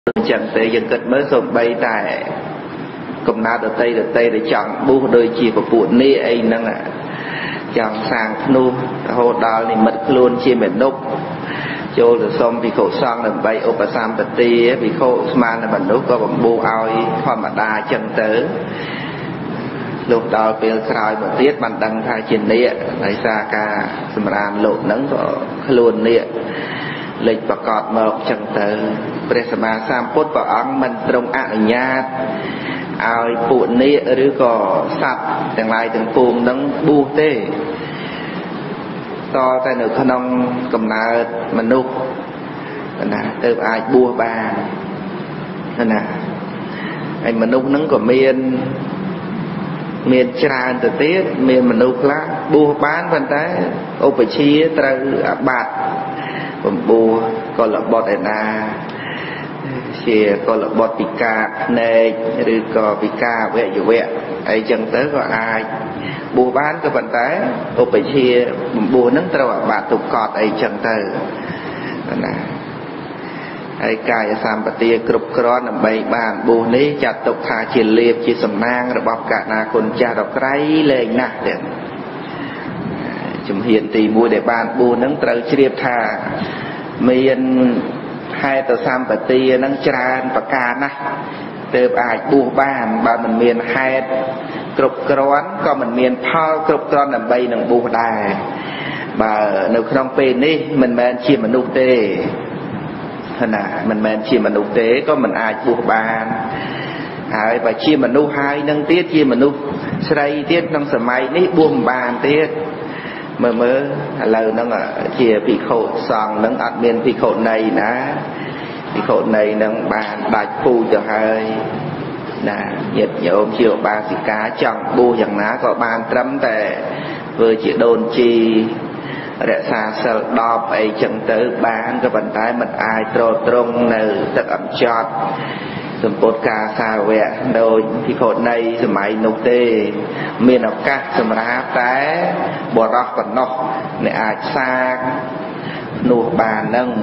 chẳng thể dân kết mới xong bay tại cùng nào từ tây để chọn bu đôi chỉ của phụ nữ ấy nâng ạ chọn sang nu hồ đào thì mất luôn chia mệt nốc cho được xong vì khổ xong là bay opasam bật ti vì khổ man là mình nốc có bằng bu ao hoa mà đa chân tới lúc đó bên khai một tiết bạn đăng khai trên địa lấy ra ca xâm ran lộ nắng có luôn địa lịch và cọt một chân tới Presama Sam Phốt vào ông mình trong ảnh nhát ai phụ nữឬក៏សត្វទាំងឡាយទាំងពួងនឹងបួសទេតតែនៅក្នុងកំណើតមនុស្សណាទៅអាចបួសបានណាហើយមនុស្សនឹងក៏មានច្រើនទៅទៀតមានមនុស្សខ្លះបួសបានប៉ុន្តែឧបជាត្រូវអាបត្តិបំបួសក៏លបត់ឯណាជាកលបត់ពិការភ្នែកឬក៏ពិការវយវៈអីចឹងទៅក៏អាចបួសបានក៏ប៉ុន្តែឧបជាបំបួសហ្នឹងត្រូវអាបត្តិទុកកត់អីចឹងទៅណាហើយកាយសម្បទាគ្រប់គ្រាន់ដើម្បីបានបួសនេះចាត់ទុកថាជាលៀបជាសំណាងរបស់កណាគុណចាស់ដ៏ក្រៃលែងណាស់ទៀតជំហានទី1ដែលបានបួសហ្នឹងត្រូវជ្រាបថាមានហេតុសម្បទានឹងច្រើនប្រការណាស់ទើបអាចបួសបានបើមិនមានហេតុគ្រប់គ្រាន់ក៏មិនមានផលគ្រប់គ្រាន់ដើម្បីនឹងបួសដែរបើនៅក្នុងពេលនេះមិនមែនជាមនុស្សទេណាមិនមែនជាមនុស្សទេក៏មិនអាចបួសបានហើយបើជាមនុស្សហើយនឹងទៀតជាមនុស្សស្រីទៀតក្នុងសម័យនេះបួសមិនបានទៀតមើលឥឡូវហ្នឹងជាភិក្ខុសង្ឃហ្នឹងអត់មានភិក្ខុនីណាភិក្ខុនីហ្នឹងបានដាច់ពូជទៅហើយណាញាតិញោមជាឧបាសិកាចង់បួសយ៉ាងណាក៏បានត្រឹមតែធ្វើជាដូនជីរក្សាសិល10អីចឹងទៅបានក៏ប៉ុន្តែមិនអាចទ្រទ្រង់នៅទឹកអញ្ចត់សម្ពុតការសាវៈដោយភិក្ខុនីសម័យនោះទេមានឱកាសសម្រាប់តែបរោះប៉ុណ្ណោះអ្នកអាចសាកនោះបាន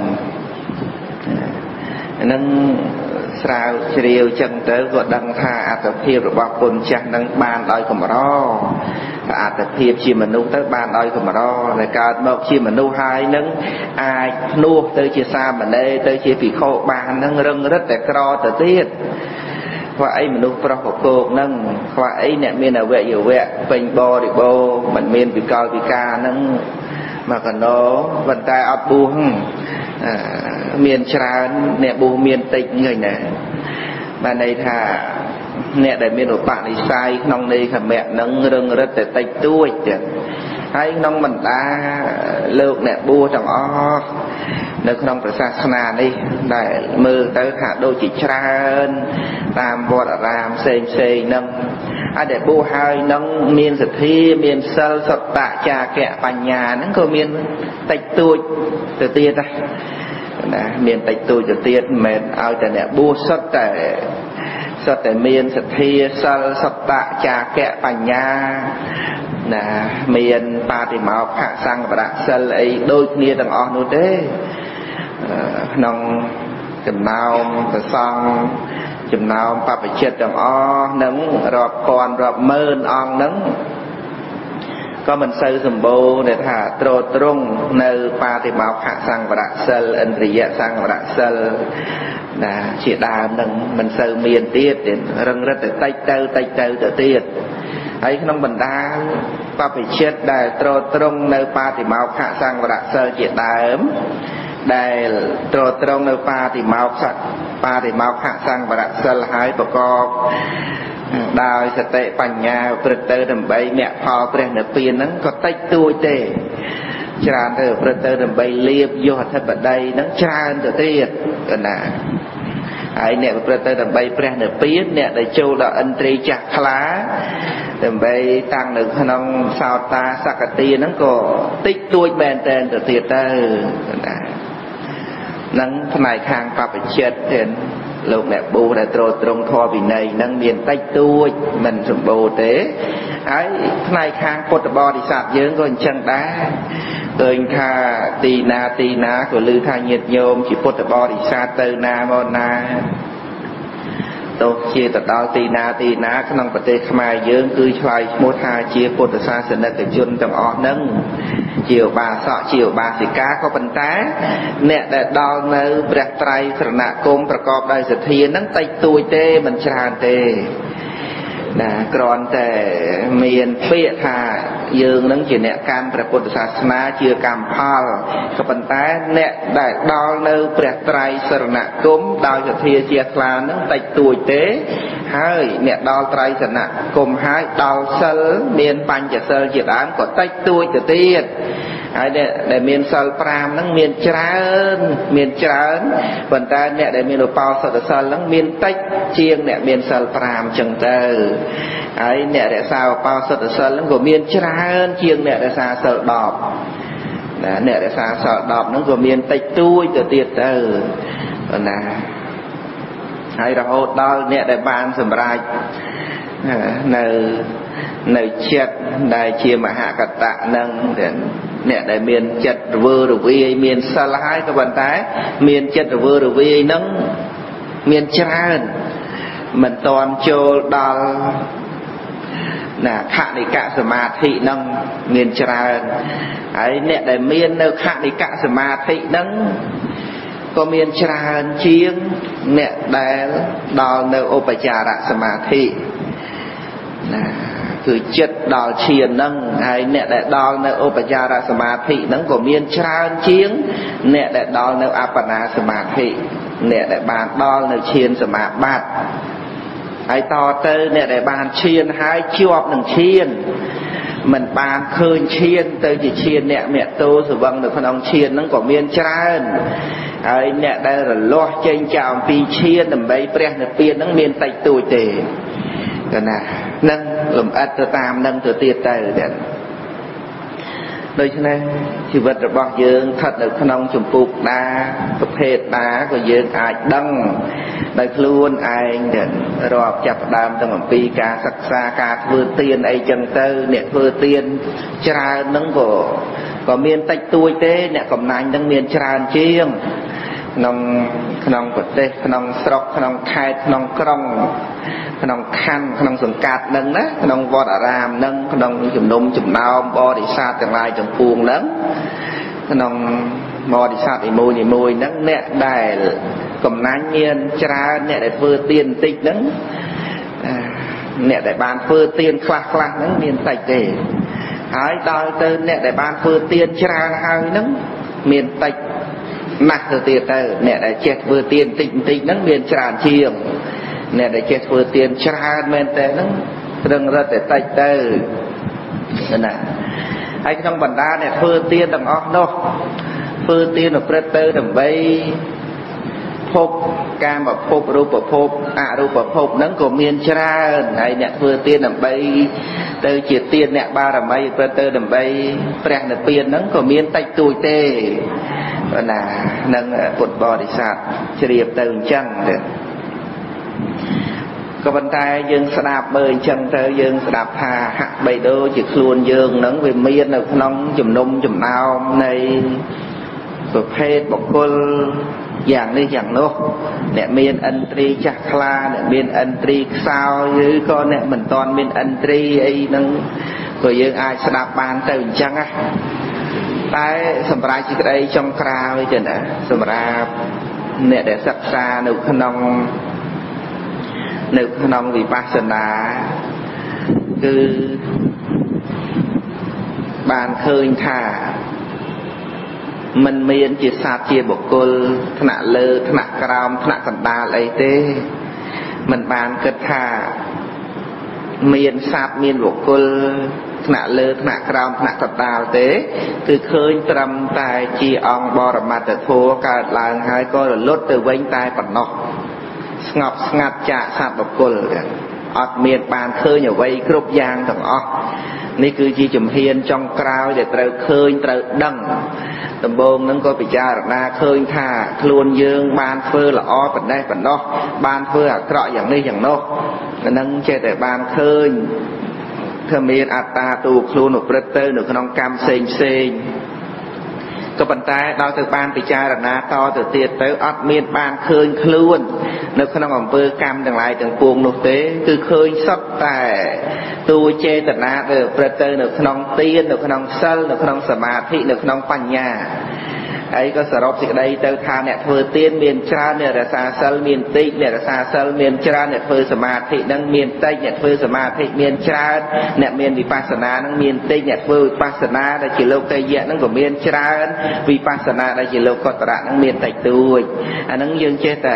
នឹងស្រាវជ្រាវចឹងទៅក៏ដឹងថាអត្តភាពរបស់គុណចាស់នឹងបានដោយកម្រអត្តភាពជាមនុស្សទៅបានដោយកម្រតែកើតមកជាមនុស្សហើយនឹងអាចភ្នោះទៅជាសាមណេរទៅជាភិក្ខុបាននឹងរឹងរិតតែក្រទៅទៀតខ្វះអីមនុស្សប្រុសប្រកោកនឹងខ្វះអីអ្នកមានអវយវៈពេញបរិបូរណ៍មិនមានវិកលវិការនឹងមកកណោប៉ុន្តែអត់បួសមានច្រើនអ្នកបួសមានតិចហ្នឹងណាបានន័យថាអ្នកដែលមានឧបនិស្ស័យក្នុងនៃខមៈនឹងរឹងរិតតែតិចតួចទៀតហើយក្នុងបណ្ដាលោកអ្នកបួសទាំងអស់នៅក្នុងព្រះសាសនានេះដែលមើលទៅថាដូចជាច្រើនតាមវត្តអារាមផ្សេងហ្នឹងហើយដែលបួសហើយនឹងមានសទ្ធាមានសិលសត្តៈចាកៈបញ្ញាហ្នឹងក៏មានតិចតួចទៅទៀតណាមានតិចតួចទៅទៀតមិនមែនឲ្យតែអ្នកបួសសុទ្ធតែមានសទ្ធាសិលសត្តៈចាកៈបញ្ញាណាមានបាតិមោខៈសង្វរៈសិលអីដូចគ្នាទាំងអស់នោះទេក្នុងចំណោមប្រសង់ចំណោមបព្វជិតទាំងអស់នឹងរាប់ពាន់រាប់ម៉ឺនអង្គនឹងក៏មិនសូវសម្បូរដែលថាត្រត្រង់នៅបាតិមោខៈសង្វរៈសិលឥន្ទ្រិយសង្វរៈសិលណាជាដើមនឹងមិនសូវមានទៀតរឹងរិតតែតិចទៅទៀតហើយក្នុងបណ្ដាបព្វជិតដែលត្រត្រង់នៅបាតិមោខៈសង្វរៈសិលជាដើមដែលត្រត្រង់នៅបាតិមោខៈសង្វរៈសិលហើយប្រកបដោយសតិបញ្ញាប្រព្រឹត្តទៅដើម្បីមគ្គផលព្រះនិព្វានហ្នឹងក៏តិចតួចទេច្រើនទៅប្រព្រឹត្តទៅដើម្បីលៀបយកអធិបតីហ្នឹងច្រើនទៅទៀតណាហើយអ្នកប្រព្រឹត្តទៅដើម្បីព្រះនិព្វានអ្នកដែលចូលដល់ឥន្ទ្រីចាស់ខ្លាដើម្បីតាំងនៅក្នុងសោតាសក្កទាហ្នឹងក៏តិចតួចមែនតែនទៅទៀតទៅណានឹងផ្នែកខាងបព្វជិតទៀតលោកអ្នកបួសដែលត្រង់ធម៌វិន័យនឹងមានតិចតួចមិនសម្បូរទេហើយផ្នែកខាងពុទ្ធបរិស័ទយើងក៏អញ្ចឹងដែរ tôi tha tì na của lư tha nhiệt nhôm chỉ phốt bò đi xa từ na mô na tôi chia từ đó tì na khăn bật tê khmai dương cứ xoay một hai chia phốt xa sân cái chun trong ọ nâng chiều bà sọ chiều bà thì cá có bần tá nè để đo nơi bẹt trai sờ nạ côngประกอบដោយសទ្ធានឹងតិចតួចទេមិនច្រើនទេណាគ្រាន់តែមានពាក្យថាយើងនឹងជាអ្នកកាន់ព្រះពុទ្ធសាសនាជាកម្មផលក៏ប៉ុន្តែអ្នកដែលដល់នៅព្រះត្រៃសរណគមដោយសទ្ធាជាថ្លានឹងតិចតួចទេហើយអ្នកដល់ត្រៃសរណគមហើយដល់សិលមានបញ្ចសិលជាដើមក៏តិចតួចទៅទៀតហើយអ្នកដែលមានសិល5ហ្នឹងមានច្រើនប៉ុន្តែអ្នកដែលមានឧបោសថសិលហ្នឹងមានតិចជាងអ្នកមានសិល5ចឹងទៅហើយអ្នករក្សាឧបោសថសិលហ្នឹងក៏មានច្រើនជាងអ្នករក្សាសិល10ណាអ្នករក្សាសិល10ហ្នឹងក៏មានតិចតួចទៅទៀតទៅណាហើយរហូតដល់អ្នកដែលបានសម្រេចនៅចិត្តដែលជាមហាកតៈនឹងអ្នកដែលមានចិត្តរវើរវាយមានសិលហើយក៏ប៉ុន្តែមានចិត្តរវើរវាយនឹងមានច្រើនមិនតាន់ចូលដល់ណាខនិកសមាធិនឹងមានច្រើនហើយអ្នកដែលមាននៅខនិកសមាធិនឹងក៏មានច្រើនជាងអ្នកដែលដល់នៅឧបចារសមាធិណាគឺចិត្តដល់ឈានហ្នឹងហើយអ្នកដែលដល់នៅឧបចារសមាធិហ្នឹងក៏មានច្រើនជាងអ្នកដែលដល់នៅអបណាសមាធិអ្នកដែលបានដល់នៅឈានសមាបត្តិហើយតទៅអ្នកដែលបានឈានហើយជាប់នឹងឈានមិនបានឃើញឈានទៅជាឈានអ្នកមគ្គតោសវឹងនៅក្នុងឈានហ្នឹងក៏មានច្រើនហើយអ្នកដែលរលាស់ចេញจากអំពីឈានដើម្បីព្រះនិព្វានហ្នឹងមានតិចតួចទេកណានឹងលំអិតទៅតាមនឹងទៅទៀតទៅដូច្នេះជីវិតរបស់យើងស្ថិតនៅក្នុងចម្ពោះដាប្រភេទដាក៏យើងអាចដឹងដោយខ្លួនឯងរាប់ចាប់ផ្ដើមទាំងអំពីការសិក្សាការធ្វើទានអីចឹងទៅអ្នកធ្វើទានច្រើនហ្នឹងក៏មានតិចតួចទេអ្នកកំណាញ់ហ្នឹងមានច្រើនជាងក្នុងប្រទេសក្នុងស្រុកក្នុងខេត្តក្នុងក្រុងក្នុងខណ្ឌក្នុងសង្កាត់ហ្នឹងណាក្នុងវត្តអារាមហ្នឹងក្នុងជំនុំចំណោមបរិស័ទទាំងឡាយទាំងពួងហ្នឹងក្នុងបរិស័ទនីមួយហ្នឹងអ្នកដែលកំណាញ់មានច្រើនអ្នកដែលធ្វើទានបន្តិចហ្នឹងអ្នកដែលបានធ្វើទានខ្លះហ្នឹងមានតិចទេហើយដល់ទៅអ្នកដែលបានធ្វើទានច្រើនហើយហ្នឹងមានតិចណាស់ទៅទៀតទៅអ្នកដែលចេះធ្វើទានបន្តិចហ្នឹងមានច្រើនជាងអ្នកដែលចេះធ្វើទានច្រើនមែនតើហ្នឹងរឹងរឹតតែតិចទៅណាហើយក្នុងបណ្ដាអ្នកធ្វើទានទាំងអស់នោះធ្វើទានប្រព្រឹត្តទៅដើម្បីភពកាមភពរូបភពអរូបភពហ្នឹងក៏មានច្រើនហើយអ្នកធ្វើទានដើម្បីទៅជាទានអ្នកបារមីប្រព្រឹត្តទៅដើម្បីព្រះនិព្វានហ្នឹងក៏មានតិចតួចទេណានឹងពុទ្ធបរិស័ទជ្រាបទៅអញ្ចឹងទៅក៏ប៉ុន្តែយើងស្ដាប់មើលអញ្ចឹងទៅយើងស្ដាប់ថាហាក់បីដូចជាខ្លួនយើងហ្នឹងវាមាននៅក្នុងជំនុំចំណោមនៃប្រភេទបុគ្គលយ៉ាងនេះយ៉ាងនោះអ្នកមានឥន្ទ្រីចាស់ខ្លាអ្នកមានឥន្ទ្រីខ្សោយឬក៏អ្នកមិនទាន់មានឥន្ទ្រីអីហ្នឹងក៏យើងអាចស្ដាប់បានទៅអញ្ចឹងណាតែសម្រាប់សេចក្តីចុងក្រោយទៅណាសម្រាប់អ្នកដែលសិក្សានៅក្នុងវិបស្សនាគឺបានឃើញថាមិនមានជាសត្វជាបុគ្គលថ្នាក់លើថ្នាក់ក្រោមថ្នាក់កណ្ដាលអីទេមិនបានគិតថាមានសត្វមានបុគ្គលថ្នាក់លើថ្នាក់ក្រោមថ្នាក់កណ្ដាលទេគឺឃើញត្រឹមតែជាអង្គបរមត្ថធម៌កើតឡើងហើយក៏រលត់ទៅវិញតែប៉ុណ្ណោះស្ងប់ស្ងាត់ចាកសត្វបុគ្គលអត់មានបានឃើញអ្វីគ្រប់យ៉ាងទាំងអស់នេះគឺជាជំហានចុងក្រោយដែលត្រូវឃើញត្រូវដឹងដំបូងហ្នឹងក៏ពិចារណាឃើញថាខ្លួនយើងបានធ្វើល្អប៉ុណ្ណេះប៉ុណ្ណោះបានធ្វើអាក្រក់យ៉ាងនេះយ៉ាងនោះហ្នឹងចេះតែបានឃើញថាមានអត្តាតួខ្លួនប្រព្រឹត្តទៅនៅក្នុងកម្មផ្សេងก็บรรทายเราถึงบ้านปิจารณาต่อถึงเตียเตออัดเมียนบ้านคืนคล้วนนึกขนมอำเภอกรรมต่างหลายต่างปวงนุเตคือเคยสับแต่ตัวเจตนาประเตอนึกขนมเตียนนึกขนมเซลนึกขนมสมาธินึกขนมปัญญาไอ้ก็สรุปสิ่งใดเติมทานเนี่ยเพื่อเตียนเมียนชราเนี่ยรักษาเซลเมียนติเนี่ยรักษาเซลเมียนชราเนี่ยเพื่อสมาธินั่งเมียนติเนี่ยเพื่อสมาธิเมียนชราเนี่ยเมียนวิปัสสนานั่งเมียนติเนี่ยเพื่อวิปัสสนาได้จิโลกใจเยะนั่งก็เมียนชราวิปัสสนาได้จิโลกกตระนั่งเมียนติตัวอันนั้นยังเจแต่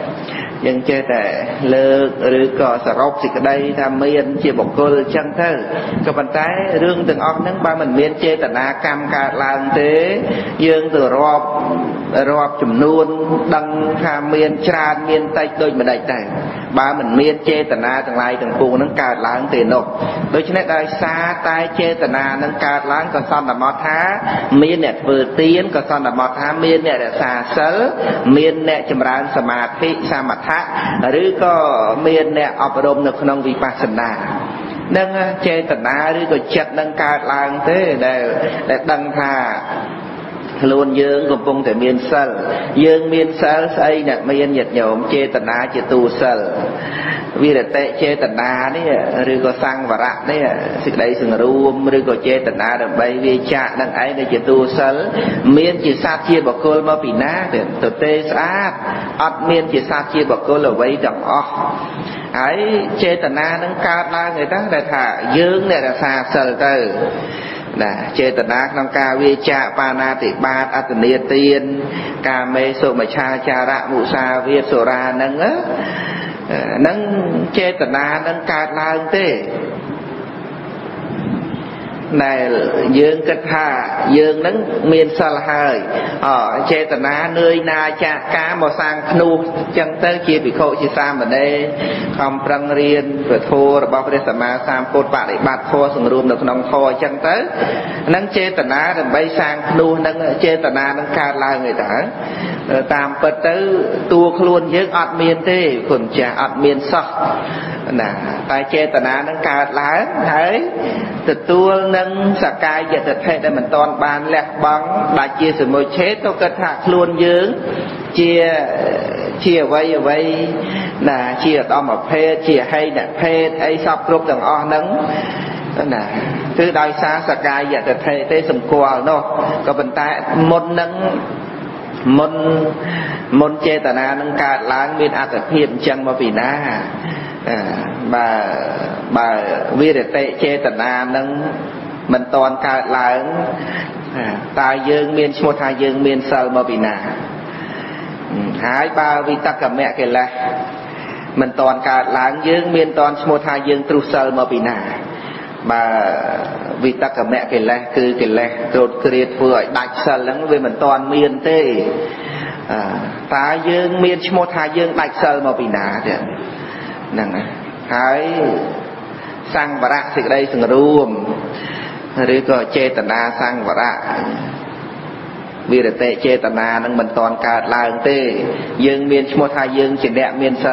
เลิกหรือก็สรุปสิ่งใดทำเมียนเจียบกลจังเถอะก็บรรทายเรื่องต่างออกนั้นบางมันเมียนเจตนากรรมการลางเตยังตัวรอบจำนวนดังทำเมียนชราเมียนไตโดยไม่ได้แต่บางมันเมียนเจตนาต่างหลายต่างปวงนั้นการล้างเตนกโดยเฉพาะได้ซาตายเจตนานั้นการล้างก็ซ้อนแต่มอท้าเมียนเนี่ยเปิดเตียนก็ซ้อนแต่มอท้าเมียนเนี่ยซาเซลเมียนเนี่ยจำรานสมาธิสมาธิหรือก็เมียนเนี่ยอบรมในขนมวิปัสสนานั่งเจตนาหรือก็จัดนั่งการล้างเต้ได้ดังท่าล้วนเยื้องกับปงแต่เมียนเซลเยื้องเมียนเซลไอ้เนี่ยเมียนหยัดโยมเจตนาเจตูเซลวิริเตเจตนาเนี่ยหรือก็สร้างวระเนี่ยสิ่งใดสิ่งรวมหรือก็เจตนาดับใบวิจาดังไอ้ในเจตูเซลเมียนจิตสัตย์เจียบกลมาปีหน้าเด่นตัวเตสอาดอัดเมียนจิตสัตย์เจียบกลเอาไว้ดังอ๋อไอ้เจตนานั้นการล้างไงตั้งแต่ถ่าเยื้องเนี่ยซาเซลเตอร์นะเจตนาក្នុងការវាចាបាណាតិបាតអត្តនេទានកាមេសុមច្ឆាចារៈមុសាវាទសុរានឹងចេតនានឹងកើតឡើងទេដែលយើងគិតថាយើងនឹងមានសិលហើយចេតនានឿយណាចាក់ការមកសាងភ្នោះចឹងទៅជាភិក្ខុជាសាមណេរខំប្រឹងរៀនពធរបស់ព្រះសម្មាសម្ពុទ្ធបដិបត្តិធម៌សង្រួមនៅក្នុងធម៌ចឹងទៅនឹងចេតនាដើម្បីសាងភ្នោះនឹងចេតនានឹងកើតឡើងឯតើតាមពិតទៅតួខ្លួនយើងអត់មានទេគុណចាស់អត់មានសោះណាតែចេតនានឹងកើតឡើងហើយទទួលនឹងសកាយតិដ្ឋិដែលមិនតាន់បានលះបង់ដាច់ជាសមុច្ឆេទទៅគិតថាខ្លួនយើងជាអ្វីណាជាឧត្តមភេទជាហេតុភេទអីសពគ្រប់ទាំងអស់ហ្នឹងណាគឺដោយសារសកាយតិដ្ឋិទេសម្គាល់នោះក៏ប៉ុន្តែមុននឹងមុនចេតនានឹងកើតឡើងមានអត្ថភាពអញ្ចឹងមកពីណាបើវិរិតេចេតនានឹងមិនតន់កើតឡើងតើយើងមានឈ្មោះថាយើងមានសិលមកពីណាហើយបើវិតកមៈកិលេសមិនតន់កើតឡើងយើងមានតន់ឈ្មោះថាយើងទ្រុសិលមកពីណាបើវិតកមៈកិលេសគឺកិលេសគ្រោតគ្រាធ្វើឲ្យដាច់សិលហ្នឹងវាមិនតន់មានទេតើយើងមានឈ្មោះថាយើងដាច់សិលមកពីណាទៀតហ្នឹងហើយសង្វរៈសេចក្តីសង្រួមឬក៏ចេតនាសង្វរៈវិរតេចេតនានឹងមិនតន់កើតឡើងទេយើងមានឈ្មោះថាយើងជាអ្នកមានសិល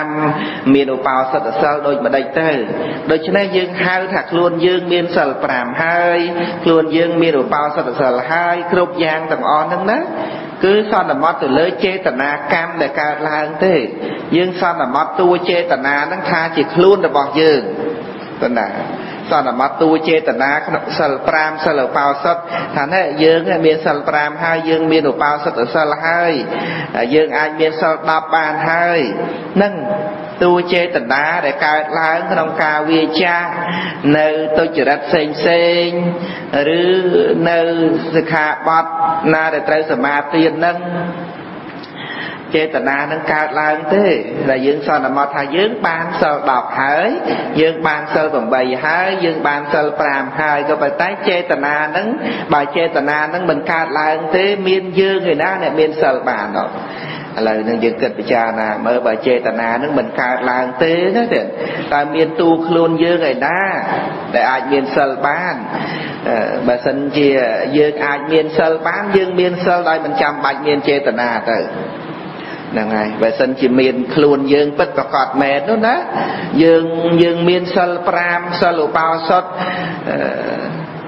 5មានឧបោសថសិលដូចម្ដេចទៅដូច្នេះយើងហៅថាខ្លួនយើងមានសិល5ហើយខ្លួនយើងមានឧបោសថសិលហើយគ្រប់យ៉ាងទាំងអស់ហ្នឹងណាគឺសន្មតទៅលើចេតនាកម្មដែលកើតឡើងទេយើងសន្មតតួចេតនាហ្នឹងថាជាខ្លួនរបស់យើងប៉ុណ្ណាសន្មតតួចេតនាក្នុងសិល5សិលឧបោសថថាណែយើងមានសិល5ហើយយើងមានឧបោសថសិលហើយយើងអាចមានសិល10បានហើយនឹងតួចេតនាដែលកើតឡើងក្នុងការវាចានៅទុច្ចរិតផ្សេងឬនៅសិក្ខាបទណាដែលត្រូវសមាទាននឹងចេតនានឹងកើតឡើងទេដែលយើងសន្មតថាយើងបានសិល10ហើយយើងបានសិល8ហើយយើងបានសិល5ហើយក៏ប៉ុន្តែចេតនានឹងបើចេតនានឹងមិនកើតឡើងទេមានយើងឯណាអ្នកមានសិលបានអត់ឥឡូវនឹងយើងគិតពិចារណាមើលបើចេតនានឹងមិនកើតឡើងទេណាតែមានទូខ្លួនយើងឯណាដែលអាចមានសិលបានបើសិនជាយើងអាចមានសិលបានយើងមានសិលដោយមិនចាំបាច់មានចេតនាទៅហ្នឹងហើយបើសិនជាមានខ្លួនយើងពិតប្រកបមែននោះណាយើងមានសិល5សិលឧបោសថ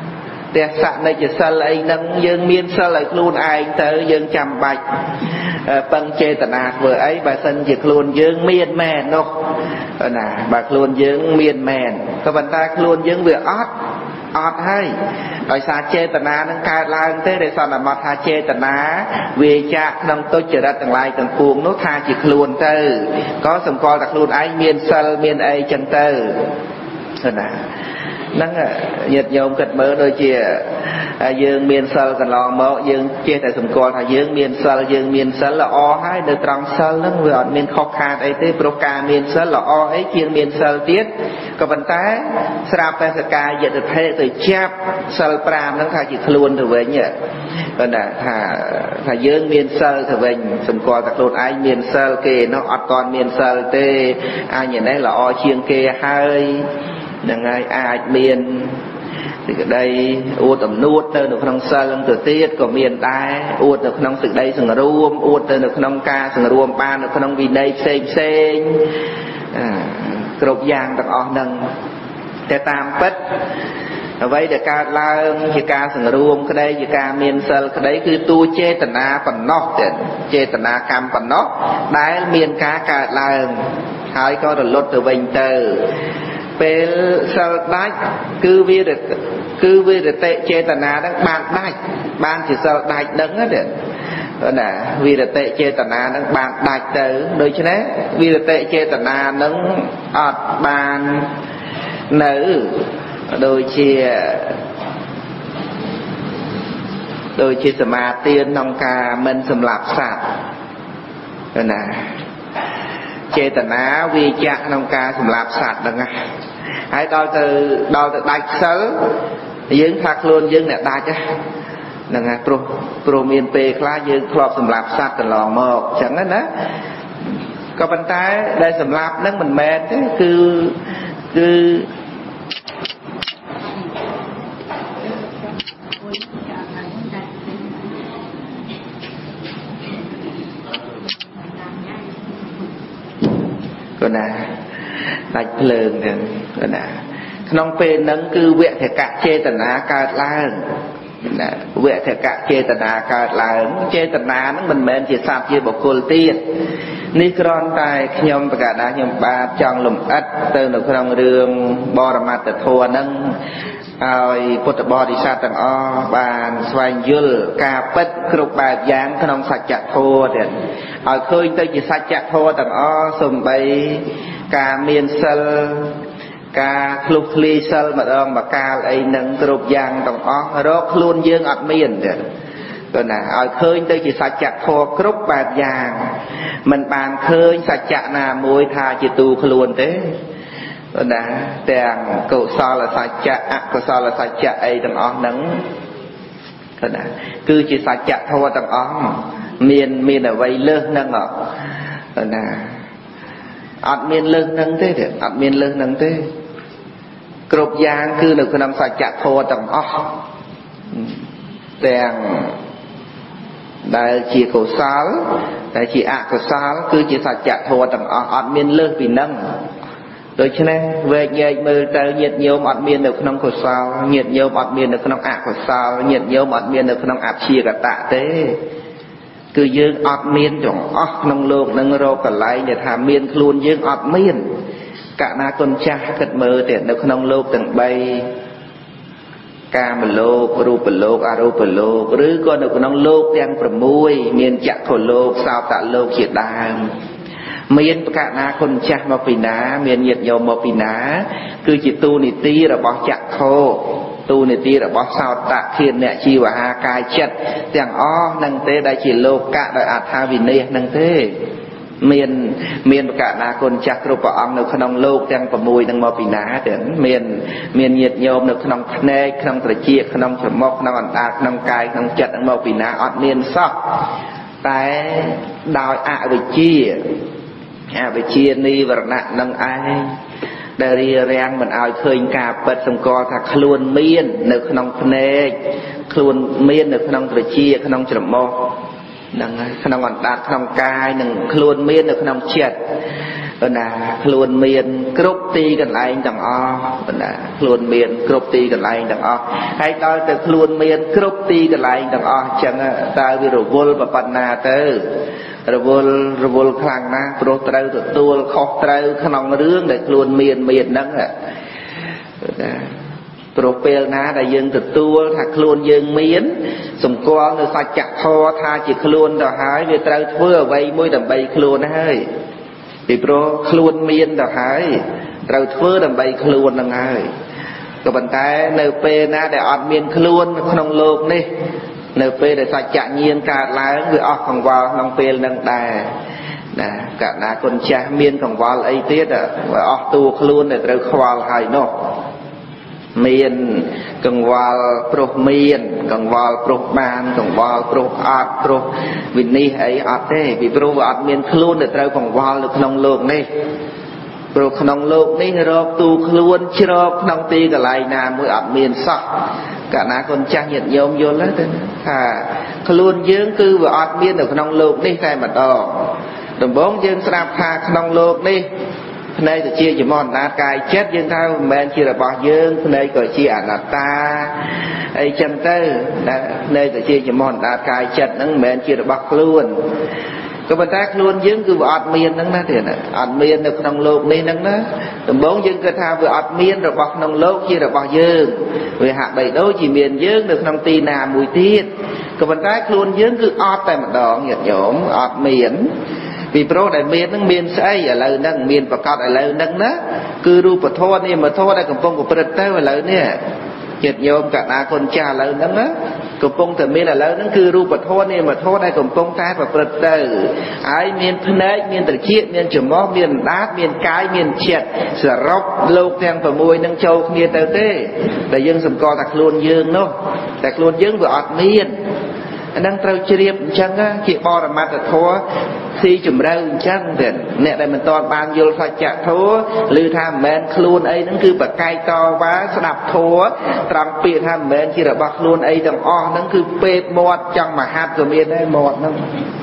แต่สะในจะสลายนั่งยังมีสลายครูนไอเตอยังจำใบปังเจตนาเมื่อไอ้บาสันจะครูนยังเมียนแม่นกนะบาครูนยังเมียนแม่นก็บรรดาครูนยังเบื่ออดให้โดยสาเจตนานั่งการลางเต้ได้สอนมาทาเจตนาเวจะนั่งโตเจริญต่างหลายต่างปวงโน้ทาจิครูนเตอก็สมกอตะครูนไอเมียนเซลเมียนไอจังเตอนะนั่งเหยียดโยมกัดมือโดยเชี่ยยืงเมียนเซลกันลองเมายืงเชี่ยแต่สมกรถ้ายืงเมียนเซลละอให้เดือดตรังเซลนั่งเวอดเมียนขอขาดไอ้เต้โปรการเมียนเซลละอไอ้เชียงเมียนเซลเตี้ยก็บรรท้ายสราบแต่สกายเหยียดเทะตัวจับเซลปรามนั่งถ้าจิตล้วนถือเว้ยเนี่ยก็น่ะถ้ายืงเมียนเซลถือเว้ยสมกรตะโกนไอ้เมียนเซลเกย์น้องอัดตอนเมียนเซลเต้ไอ้อย่างนี้ละอเชียงเกย์ให้ยังไงอาจเมียนthì cái đây uất ẩm nuốt tới đượcក្នុងសិលទៅទៀតក៏មានដែរអួតនៅក្នុងសេចក្តីសង្រួមអួតទៅនៅក្នុងការសង្រួមបាននៅក្នុងវិន័យផ្សេងគ្រប់យ៉ាងទាំងអស់ហ្នឹងតែតាមពិតអ្វីដែលកើតឡើងជាការសង្រួមក្តីជាការមានសិលក្តីគឺតួចេតនាបំណោះទេចេតនាកម្មបំណោះដែលមានការកើតឡើងហើយក៏រលត់ទៅវិញទៅពេលសិលដាច់គឺវារតេចេតនាហ្នឹងបានដាច់បានជាសិលដាច់ដឹងទេណាវិរតេចេតនាហ្នឹងបានដាច់ទៅដូច្នេះវិរតេចេតនាហ្នឹងអត់បាននៅដូចជាសមាធិក្នុងការមិនសម្លាប់សត្វណាចេតនាវាចាក់ក្នុងការសម្លាប់សត្វហ្នឹងហើយដល់ទៅដាច់សិលយើងថាខ្លួនយើងអ្នកដាច់ហ្នឹងហើយព្រោះមានពេលខ្លះយើងធ្លាប់សម្លាប់សត្វកន្លងមកអញ្ចឹងណាក៏ប៉ុន្តែដែលសម្លាប់ហ្នឹងមិនមែនទេគឺក៏ណាដាច់ភ្លើងហ្នឹងក៏ណាក្នុងពេលហ្នឹងគឺវគ្គកចេតនាកើតឡើងណាវគ្គកចេតនាកើតឡើងចេតនាហ្នឹងមិនមែនជាសត្វជាបុគ្គលទៀតនេះគ្រាន់តែខ្ញុំប្រកាសថាខ្ញុំបាទចង់លំអិតទៅនៅក្នុងរឿងបរមត្ថធម៌ហ្នឹងឲ្យពុទ្ធបរិស័ទទាំងអស់បានស្វែងយល់ការពិតគ្រប់បែបយ៉ាងក្នុងសច្ចធម៌ទៀតឲ្យឃើញទៅជាសច្ចធម៌ទាំងអស់សំបីការមានសិលការឃ្លុះឃ្លីសិលម្ដងបកាលអីនឹងគ្រប់យ៉ាងទាំងអស់រកខ្លួនយើងអត់មានទេក៏ណាឲ្យឃើញទៅជាសច្ចធម៌គ្រប់បែបយ៉ាងមិនបានឃើញសច្ចៈណាមួយថាជាទូខ្លួនទេណាទាំងកុសលសច្ចៈអកុសលសច្ចៈអីទាំងអស់ហ្នឹងក៏ណាគឺជាសច្ចធម៌ទាំងអស់មានអ្វីលើសហ្នឹងណាអត់មានលើសហ្នឹងទេអត់មានលើសហ្នឹងទេគ្រប់យ៉ាងគឺនៅក្នុងសច្ចធម៌ទាំងអស់ទាំងដែលជាកុសលដែលជាអកុសលគឺជាសច្ចធម៌ទាំងអស់អត់មានលើសពីហ្នឹងដូច្នេះវែកញែកមើលទៅញាតិញោមអត់មាននៅក្នុងកុសលញាតិញោមអត់មាននៅក្នុងអកុសលញាតិញោមអត់មាននៅក្នុងអព្យាកតៈទេគឺយើងអត់មានទាំងអស់ក្នុងโลกនឹងរកកន្លែងដែលថាមានខ្លួនយើងអត់មានកណាគុណចាស់គិតមើលទៅនៅក្នុងโลกទាំង3កាមលោករូបលោកអរូបលោកឬក៏នៅក្នុងโลกទាំង6មានចក្ខុលោកសោតលោកជាដើមមានបកណាគុណចាស់មកពីណាមានញាតិញោមមកពីណាគឺជាទូនីតិរបស់ចក្ខុទូនីតិរបស់សោតៈធានអ្នកជីវហាកាយចិត្តទាំងអស់នឹងទេដែលជាលោកៈដោយអត្ថាវិន័យនឹងទេមានបកណាគុណចាស់គ្រប់ព្រះអង្គនៅក្នុងលោកទាំង6នឹងមកពីណាទេមានញាតិញោមនៅក្នុងភ្នែកក្នុងត្រចៀកក្នុងច្រមុះក្នុងអណ្ដាតក្នុងកាយក្នុងចិត្តនឹងមកពីណាអត់មានសោះតែដោយអវិជ្ជានិវរណៈនឹងឯងដែលរារាំងមិនឲ្យឃើញការពិតសម្គាល់ថាខ្លួនមាននៅក្នុងភ្នែកខ្លួនមាននៅក្នុងត្រចៀកក្នុងច្រមុះហ្នឹងហើយក្នុងអណ្ដាតក្នុងកាយនិងខ្លួនមាននៅក្នុងចិត្ត là luôn miền cướp ti gần lại tầng o là luôn miền cướp ti gần lại tầng o hay nói từ luôn miền cướp ti gần lại tầng o chẳng ta vì rồi vô và phần nào tới rồi vô khang na pro trâu từ tua khó trâu khăn rương để luôn miền nắng à pro pel na đại dương từ tua thạc luôn dương miến sùng con người sạch chặt kho tha chỉ luôn rồi hái về trâu vừa vây môi đầm bay luôn hơi thì pro luôn miên đào hái trâu thưa đầm bay luôn đằng hai cái bàn tay nêu pe na để ọt miên luôn không lộp đi nêu pe để sạch chặt nhiên cả lá người ọt còn vào nông pe nâng đà nè cả na con cha miên còn vào ấy tiết à và ọt tu luôn để trâu khoa hay nó miền cần vào pro miền cần vào pro ban cần vào pro art pro vì ní ấy art thế vì pro art miền luôn để trao cần vào được nông lục này pro nông lục này rồi tu luôn chưa nông ti cả lại nà mới art miền sắc cả ná con trang nhận nhôm vô lấy à luôn dương cư và art miền được nông lục này thay mặt đỏ đồng bốn dương sạp hà nông lục đi này thì chia chỉ mòn đá cài chết dương thao men chia là bỏ dương này gọi chia là ta ấy chân tư này thì chia chỉ mòn đá cài chết nâng men chia là bọc luôn cái bên tác luôn dương cứ ọt miên nâng đó thì ọt miên được nông lục đi nâng đó tầm bốn dương cơ thao vừa ọt miên rồi bọc nông lục chia là bỏ dương vì hạt đầy đôi chỉ miền dương được nông tì nà mùi tiết cái bên tác luôn dương cứ ọt tại mặt đỏ nhiệt nhổm ọt miền vì pro đại miền nâng miền say ở lời nâng miền và cao đại lời nâng đó cứ ru bật thô này mà thô đại cầm phong của bật tới ở lời nè nhiệt nhôm cả na con cha lời nâng đó cầm phong từ miền là lời nâng cứ ru bật thô này mà thô đại cầm phong ta và bật tới ai miền thân ấy miền từ chiết miền chùm mó miền đát miền cái miền chẹt sờ róc lục thang và môi nâng châu miền tây tê đại dương sầm co tạc luôn dương nó tạc luôn dương vừa ọt miền đang trâu chiếp chẳng á chị bo là mặt là thua khi chùm rau chẳng thì nè đây mình to ban vô phải chặt thua lư tham men luôn ấy nó cứ bật cay to quá đập thua trăng pia tham men chỉ là bật luôn ấy đằng o nó cứ pê mọt chẳng mà hạt rồi miền đây mọt nó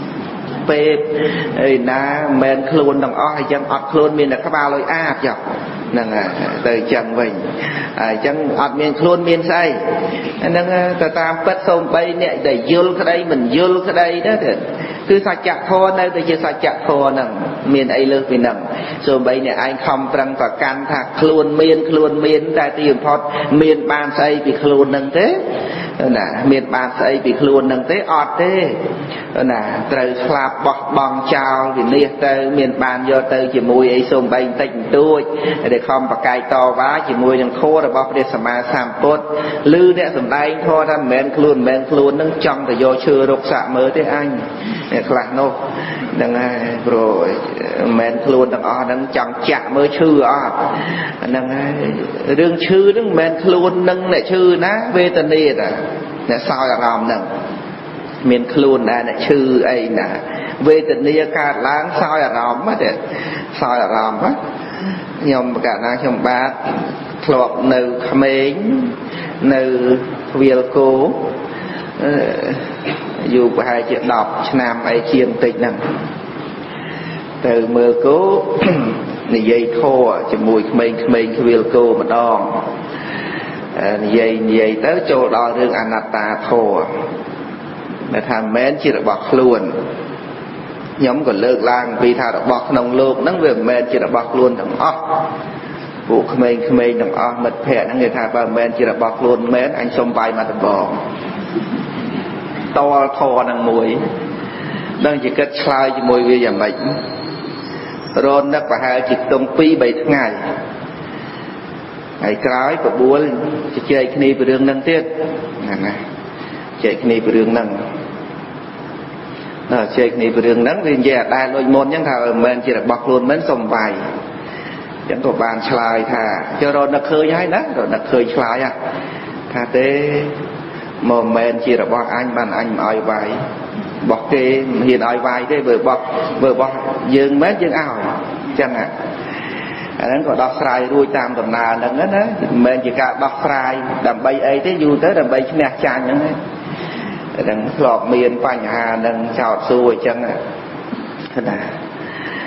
pê ấy na men luôn đằng o hay chẳng ọt luôn miền là các ba lôi a chọc nâng từ chẳng vậy chẳng ọt miền luôn miền say nâng ta tam bất xong bay nè để vô cái đây mình vô cái đây đó thì cứ sạch chặt thô nơi tôi chưa sạch chặt thô nè miền ấy lơ vì nè rồi bây nè anh không trăng và can thạc luôn miền tại tiền phật miền ban say vì luôn nâng thế nè miền ban say vì luôn nâng thế ọt thế nè trời slap bọt bong chào vì liệt tới miền ban vô tới chỉ mùi ấy xôm bay tịnh tôi để không và cài to quá chỉ mùi đang khô rồi bọc để sama sam tốt lư nè sầm tay thôi ta men luôn nâng trong thì vô chưa rục xạ mới thế anh lạc nô đang rồi men luôn đang o đang chẳng chạm mới chư o đang đương chư đương men luôn nâng lại chư ná về tận đi nè sao là làm nè men luôn nè chư ấy nè về tận đi cả láng sao là làm á để sao là làm á nhom cả na trong bát lọp nâu khmến nâu viêu cố dù có 2 triệu đọc nam ấy chiêm tịch nè từ mưa cố này dây thô cho mùi khmến viêu cố mà đòn dây tới chỗ đo rương anatta thô là tham mến chỉ là bọc luôn nhóm còn lợt lang vì thà đã bọc nông lục nắng về mến chỉ là bọc luôn thằng óc vụ khmến thằng óc mật phẹ nó người thà bà mến chỉ là bọc luôn mến anh xông bay mà thằng bò to thò năng mùi đang chỉ kết slide cho mùi về giảm bệnh rồi nó phải hai chỉ tông pi 7 ngày ngày cái của búa chỉ chơi cái này về đường năng tiết này chơi cái này về đường năng chơi cái này về đường năng vì giờ đai lôi môn những thằng mình chỉ là bọc luôn mến xông bay chẳng có bàn slide thà cho rồi nó khơi hay đó rồi nó khơi slide à thà thế mà mình chỉ là bọc anh bàn anh ai vai bọc cái hiện ai vai thế vừa bọc dương mét dương ảo chẳng hạn anh có đọc sai ruồi tam tầm nào đừng hết á mình chỉ cả đọc sai đầm bay ấy thế dù tới đầm bay nè chàng như thế đừng lọt miền phanh hà đừng chọt xuôi chẳng ạ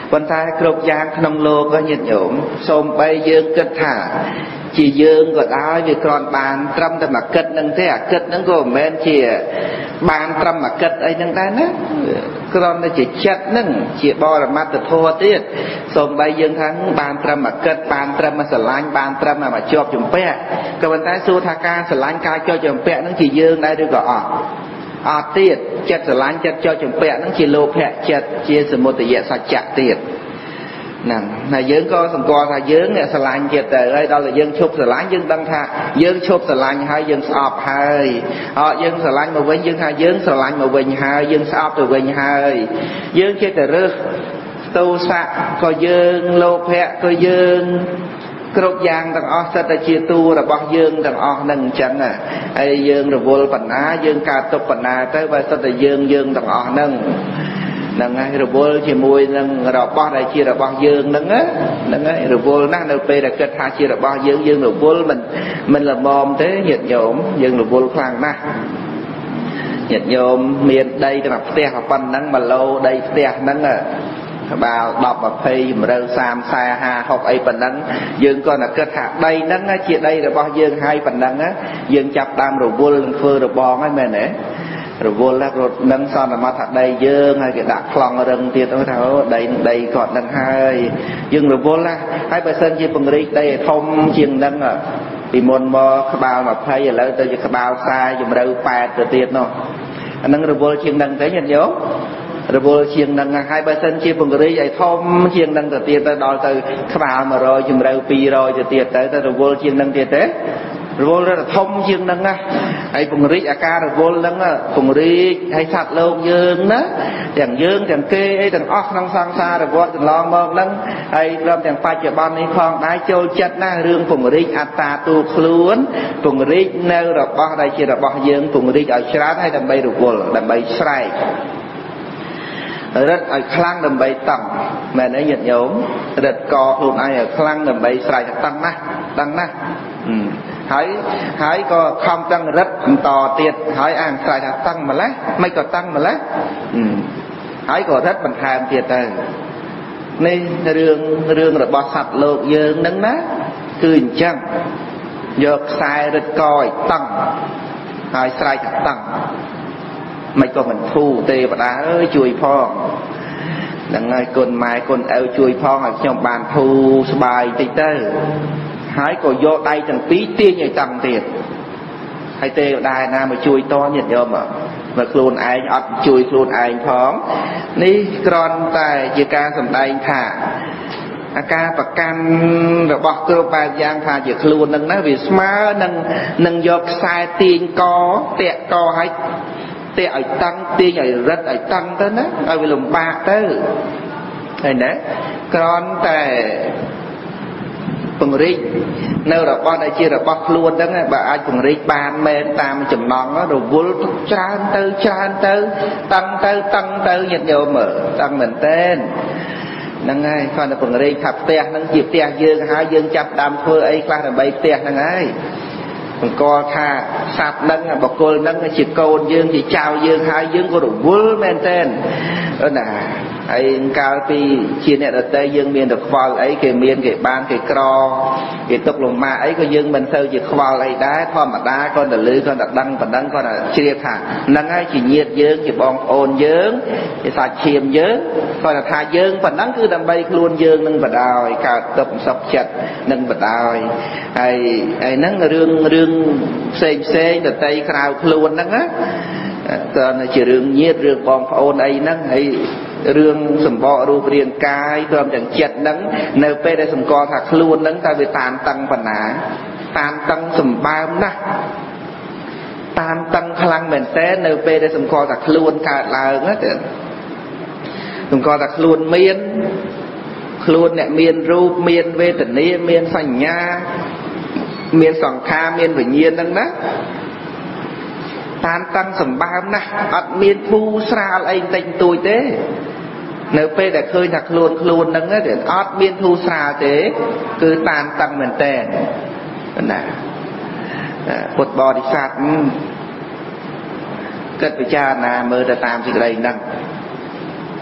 ប៉ុន្តែគ្រប់យ៉ាងក្នុងលោកក៏ញាតិញោមសូម្បីយើងគិតថាជាយើងក៏ដោយវាគ្រាន់បានត្រឹមតែមកគិតនឹងទេអាគិតហ្នឹងក៏មិនមែនជាបានត្រឹមមកគិតអីហ្នឹងដែរណាគ្រាន់តែជាចិត្តហ្នឹងជាបរមត្ថធម៌ទៀតសូម្បីយើងថាបានត្រឹមមកគិតបានត្រឹមមកស្រឡាញ់បានត្រឹមមកជាប់ជំពាក់ក៏ប៉ុន្តែសួរថាការស្រឡាញ់ការជាប់ជំពាក់ហ្នឹងជាយើងដែរឬក៏អត់អត់ទៀតចិត្តស្រឡាញ់ចិត្តជាប់ជំពាក់ហ្នឹងជាលោភៈចិត្តជាសមុទយសច្ចៈទៀតហ្នឹងហើយយើងក៏សម្គាល់ថាយើងអ្នកស្រឡាញ់ចិត្តទៅហើយដល់តែយើងឈប់ស្រឡាញ់យើងដឹងថាយើងឈប់ស្រឡាញ់ហើយយើងស្អប់ហើយយើងស្រឡាញ់មកវិញយើងថាយើងស្រឡាញ់មកវិញហើយយើងស្អប់ទៅវិញហើយយើងចេះតែរើសទោសៈក៏យើងលោភៈក៏យើងគ្រប់យ៉ាងទាំងអស់សិតតែជាតួរបស់យើងទាំងអស់ហ្នឹងអញ្ចឹងហើយយើងរវល់បណ្ណាយើងកើតទុកបណ្ណាទៅបើសិតតែយើងទាំងអស់ហ្នឹងហ្នឹងហើយរវល់ជាមួយនឹងរបស់ដែលជារបស់យើងហ្នឹងហើយរវល់ណាស់នៅពេលដែលគិតថាជារបស់យើងរវល់មិនល្មមទេញាតិញោមយើងរវល់ខ្លាំងណាស់ញាតិញោមមានដីតែផ្ទះប៉ុណ្ណឹង1ឡូដីផ្ទះហ្នឹងក្បាល10 20ជំរឿ30 40 50 60អីប៉ុណ្ណឹងយើងក៏តែគិតថាដីហ្នឹងជាដីរបស់យើងហើយប៉ុណ្ណឹងយើងចាប់ដើមរវល់នឹងធ្វើរបងហើយមែនទេរវល់ណាស់រត់នឹងសន្មតថាដីយើងហើយគេដាក់ខ្លងរឹងទៀតថាដីគាត់នឹងហើយយើងរវល់ណាស់ហើយបើសិនជាពង្រីកដីឲ្យធំជាងនឹងពីមុនមកក្បាល20ឥឡូវទៅជាក្បាល40ជំរឿ8ទៅទៀតនោះអានឹងរវល់ជាងនឹងទេញាតិញោមរវល់ជាងនឹងហើយបើសិនជាពង្រីកឲ្យធំជាងនឹងទៅទៀតទៅដល់ទៅក្បាល100ជំរឿ200ទៅទៀតទៅរវល់ជាងនឹងទៀតទេរវល់រត់ធំជាងនឹងណាហើយពង្រីកអាការរវល់ហ្នឹងពង្រីកឲ្យសត្វលោកយើងណាទាំងយើងទាំងគេអីទាំងអស់ក្នុងសង្សារវដ្តកន្លងមកហ្នឹងហើយព្រមទាំងបច្ចុប្បន្ននេះផងដែរចូលចិត្តណារឿងពង្រីកអត្តាទូខ្លួនពង្រីកនៅរបស់ដែលជារបស់យើងពង្រីកឲ្យច្រើនហើយដើម្បីរវល់ដើម្បីស្រែករត់ឲ្យខ្លាំងដើម្បីតឹងមែនទេញាតិញោមរត់កខ្លួនឯងឲ្យខ្លាំងដើម្បីស្រែកតឹងណាស់ហើយក៏ខំតឹងរត់បន្តទៀតហើយអានស្រែកថាតឹងម្លេះមិនក៏តឹងម្លេះហើយក៏រត់បន្ថែមទៀតទៅនេះរឿងរបស់សត្វលោកយើងហ្នឹងណាគឺអញ្ចឹងយកខ្សែរត់កឲ្យតឹងហើយស្រែកថាតឹងមិនក៏មិនធូរទេបដាអើយជួយផងហ្នឹងហើយគុណម៉ែគុណឪជួយផងឲ្យខ្ញុំបានធូរស្បាយតិចទៅហើយក៏យកដៃទាំងពីរទាញឲ្យតឹងទៀតហើយទេវតាណាមកជួយតញាតិញោមមកខ្លួនឯងអត់ជួយខ្លួនឯងផងនេះគ្រាន់តែជាការសម្ដែងថាអាការប្រកាន់របស់គ្រប់បែបយ៉ាងថាជាខ្លួននឹងណាវាស្មើនឹងយកខ្សែទាញកតាក់កឲ្យទាក់ឲ្យតឹងទាញឲ្យរឹតឲ្យតឹងទៅណាឲ្យវាលំបាកទៅហើយណាគ្រាន់តែពង្រីកនៅរបស់ដែលជារបស់ខ្លួនហ្នឹងបើអាចពង្រីកបានមែនតាមចំណង់រវល់ច្រើនទៅតឹងទៅញាតិញោមមើលតឹងមែនតែនហ្នឹងហើយគាត់ទៅពង្រីកថាផ្ទះហ្នឹងជាផ្ទះយើងហើយយើងចាប់តាមធ្វើអីខ្លះដើម្បីផ្ទះហ្នឹងហើយបង្កថាសត្វហ្នឹងបកគលហ្នឹងជាកូនយើងជាចៅយើងហើយយើងក៏រវល់មែនតែនណាហើយកាលពីជាអ្នកដតីយើងមានតែខ្វល់អីគេមានគេបានគេក្រគេទុកលំមាអីក៏យើងមិនទៅជាខ្វល់អីដែរធម្មតាគាត់ទៅលឺគាត់ទៅដឹងប៉ុណ្ណឹងគាត់ទៅជ្រាបថាហ្នឹងហើយជាញាតិយើងជាបងប្អូនយើងជាសាច់ឈាមយើងគាត់ថាយើងប៉ុណ្ណឹងគឺដើម្បីខ្លួនយើងនឹងបដ ாய் កើតទុកសុខចិត្តនឹងបដ ாய் ហើយហ្នឹងរឿងផ្សេងដតីក្រៅខ្លួនហ្នឹងណាតើជារឿងញាតិរឿងបងប្អូនអីហ្នឹងហើយរឿងសម្បករូបរាងកាយព្រមទាំងចិត្តហ្នឹងនៅពេលដែលសម្គាល់ថាខ្លួនហ្នឹងតើវាតានតឹងប៉ុណ្ណាតានតឹងសម្បើមណាស់តានតឹងខ្លាំងមែនតើនៅពេលដែលសម្គាល់ថាខ្លួនកើតឡើងទៅសម្គាល់ថាខ្លួនមានខ្លួនអ្នកមានរូបមានវេទនាមានសញ្ញាមានសង្ខារមានវិញ្ញាណហ្នឹងណាតានតឹងសម្បើមណាស់អត់មានធូរស្រាលអីបន្តិចបន្តួចទេនៅពេលដែលឃើញថាខ្លួនហ្នឹងអត់មានធូរស្រាលទេគឺតានតឹងមែនតើណាពុទ្ធបរិស័ទគិតពិចារណាមើលទៅតាមសេចក្តីហ្នឹង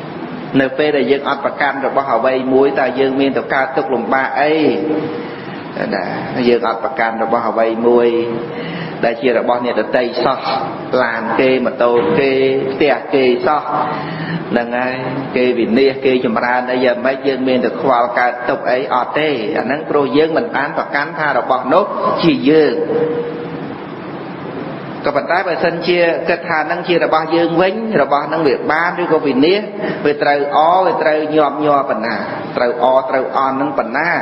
nơi phê để dương ọt bạc can rồi bao họ vây muối ta dương miên tập ca tục lùm ba ấy dương ọt bạc can rồi bao họ vây muối đại chia là bao nhiêu là tây so làm kê mà tô kê tia kê so nâng ai kê vì nia kê chùm ra bây giờ mấy dương miên được khoa ca tục ấy ọt tê nâng pro dương mình bán bạc can tha rồi bao nốt chỉ dương có bản tái bài sân chia kết hà năng chia là bao dương vĩnh rồi bao năng việc ban đi có vì nia về trời o về trời nhọm nhọ bản na trời o trời on năng bản na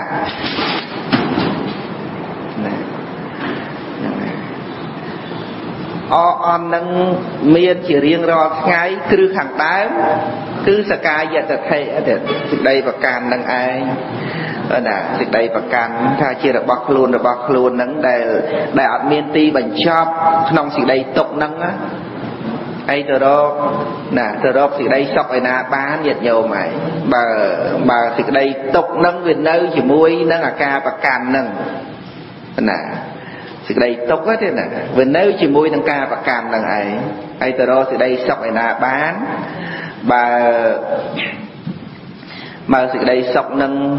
o on năng miên chỉ riêng rồi ngay cứ hàng đá cứ sa ca giờ thật thể để đây và can năng ai nè thì đây và can tha chia là bọc luôn nắng đại miên ti bành chop nông thì đây tục nắng á ai từ đó nè từ đó thì đây sọc ai na bán nhiệt nhiều mày bà thì đây tục nắng về nơi chỉ muối nắng là ca và can nâng nè thì đây tục á thế nè về nơi chỉ muối nâng ca và can nâng ai từ đó thì đây sọc ai na bán bà thì đây sọc nâng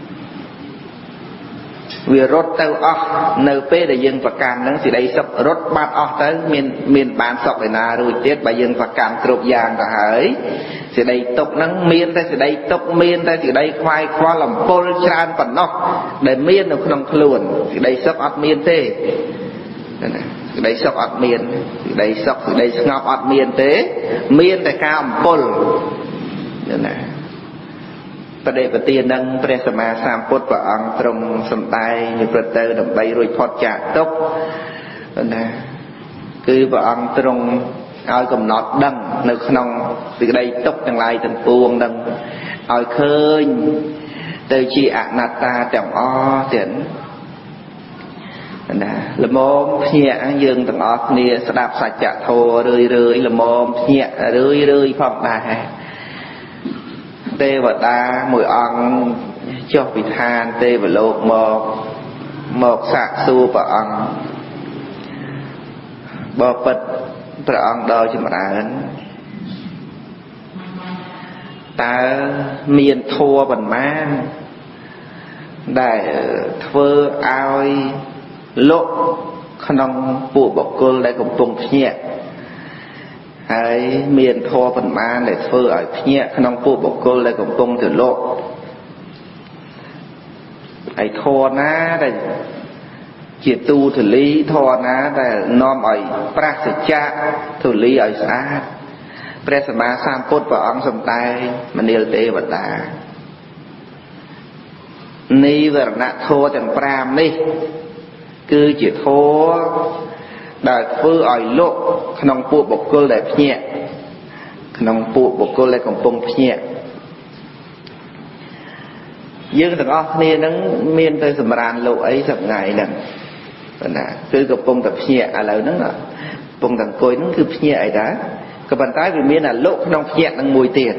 vì rốt tao nơi phê để dân và can nâng thì đây sọc rốt bát tới miền bán sọc để na rồi tiết bà dân và can cột vàng cả hỡi thì đây tục nâng miên ta thì đây tục miên ta thì đây khoai khoa làm pol chan phần nó để miên được không luôn thì đây sọc ọt miên thế thì đây sọc ọt miên thì đây sọc thì đây ngọc ọt miên thế miên tại cao pol nèประเดี๋ยวประเดี๋ยวนั่งพระสมมาสามพุทธพระองค์ตรงสมได้ในประเตอร์ดำไปรวยพอดจากตกนะคือพระองค์ตรงเอากำหนดดังในขนมสิ่งใดตกทั้งหลายทั้งปวงดังเอาเคยเตยชีอนัตตาจังอ้อเสียนนะละโมมเพียยืนตั้งอ้อเนี่ยสดับสัจจะโทเรื่อยละโมมเพียเรื่อยพร้อมได้เทวดาหมู่องเจ้าปิธานเทวโลกหมอกสักสูพระองบ่ปิดพระองโดยจำนวนตาเมียนทัวบันมานได้เทอเอาโลกขนมปูบกลได้กำปงเพียhay miền thô phần man để phơi ở nhẹ không phụ bọc cô lại cũng tung từ lộ hay thô ná đây chỉ tu thử lý thô ná đây nom ở prascha thử lý ở xa presma sam put vào ông sầm tay mà nêu tê vật đá ni vật nát thô chẳng pram đi cứ chỉ thô đại phơi ở lộ khăn phụ bọc cơ lại nhẹ khăn phụ bọc cơ lại còn bông nhẹ dương thằng o này nó miên tới sầm ran lộ ấy sầm ngày nè cứ gặp bông tập nhẹ à lời nó là bông thằng cối nó cứ nhẹ ấy đó cái bàn tay vì miên là lộ khăn nhẹ đang mùi tiền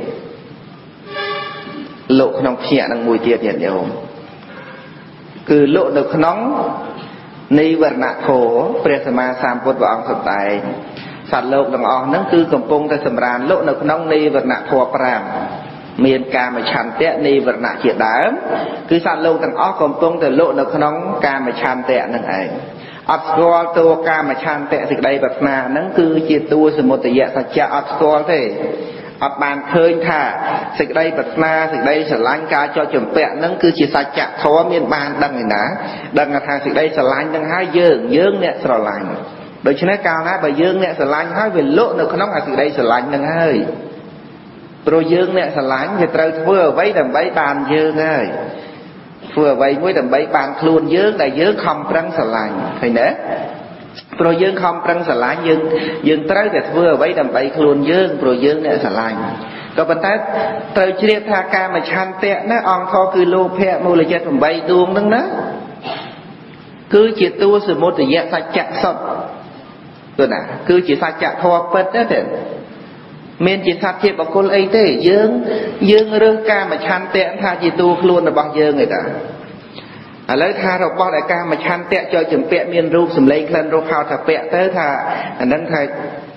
lộ khăn nhẹ đang mùi tiền nhẹ nhiều cứ lộ được nóng ni vật nạ khổ presma sam put vào ông sập tài sạt lộc đằng o nó cứ cầm pung tới sầm ran lộ được nóng ni vật nạ khổ pram miền ca mà chăn tệ ni vật nạ triệt đám cứ sạt lộc đằng o cầm pung tới lộ được nóng ca mà chăn tệ đằng ấy Asgol tua ca mà chăn tệ thì đây vật na nó cứ chia tua sự một tỷ lệ sạch cha Asgol thế ọt bàn khơi thả dịch đây bật na dịch đây sẽ lanh ca cho chuẩn bẹ nó cứ chỉ sạch chặt thó miền bàn đằng này ná đằng là thang dịch đây sẽ lanh đằng hai dương nè sẽ lanh đối chứ nói cao ná bà dương nè sẽ lanh hai về lộ được nó là dịch đây sẽ lanh đằng hơi rồi dương nè sẽ lanh thì trời vừa vấy đầm bấy bàn dương ơi vừa vấy mới đầm bấy bàn luôn dương đại dương không răng sẽ lanh thấy nè rồi dương không trăng xà lạnh dương tới để vừa với đầm bay luôn dương rồi dương này xà lạnh có vấn đề tới chia tha ca mà chăn tệ nó on thọ cứ lô phe mua lại chết đầm bay tuông đó đó cứ chỉ tu sự một tỷ lệ sạch chặt sọt rồi nè cứ chỉ sạch chặt thọ bớt đó thế miền chỉ sạch chết bảo cô ấy thế dương rơi ca mà chăn tệ tha chỉ tu luôn là bao dương người ta lấy tha rồi bao đại ca mà chăn tệ cho chừng pẹ miên rúp sầm lấy lên rúp hào thà pẹ tới thà anh đang thay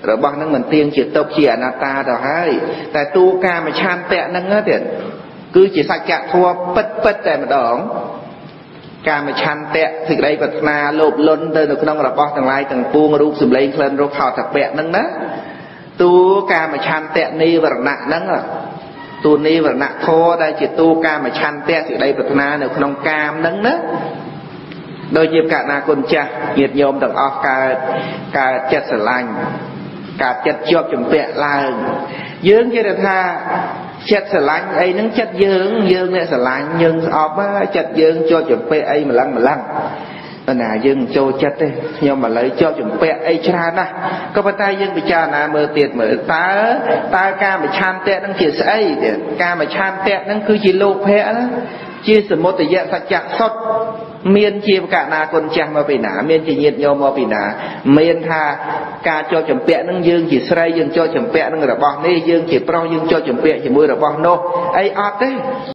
rồi bác nâng mình tiên chỉ tộc chỉ anh ta rồi hay tại tu ca mà chan tệ nâng á tiền cứ chỉ sạch chặt thua bất tại mà đỏng ca mà chan tệ thì đây vật na lộp lôn tới được nông là bác thằng lai thằng buông rụp sùm lấy lên rụp họ thật bẹ nâng đó tu ca mà chan tệ ni vật nặng nâng à tu ni vật nặng thua đây chỉ tu ca mà chan tệ thì đây vật na được nông cam nâng đó đôi nhịp cả na con cha nhiệt nhôm tầng off cả chất sờ lạnh cả chất chọc chấm bẹ là dưỡng cho được ha chất sờ lạnh ấy nâng chất dưỡng này sờ lạnh nhưng off chất dưỡng cho chấm bẹ ấy mà lăng là dương cho chất đấy nhưng mà lấy cho chấm bẹ ấy cha na có phải tay dương bị cha na mơ tiệt mở ta ca mà chan tẹt nâng chỉ ấy ca mà chan tẹt nâng cứ chỉ lô phe đó chia sẻ một thời gian sạch chặt sót miên chia cả na con trang mà bị nã miên chỉ nhiệt nhau mà bị nã miên tha ca cho chấm bẹ nâng dương chỉ sray dương cho chấm bẹ nâng là bò nê dương chỉ pro dương cho chấm bẹ chỉ mưa là bò nô ấy ọt đấy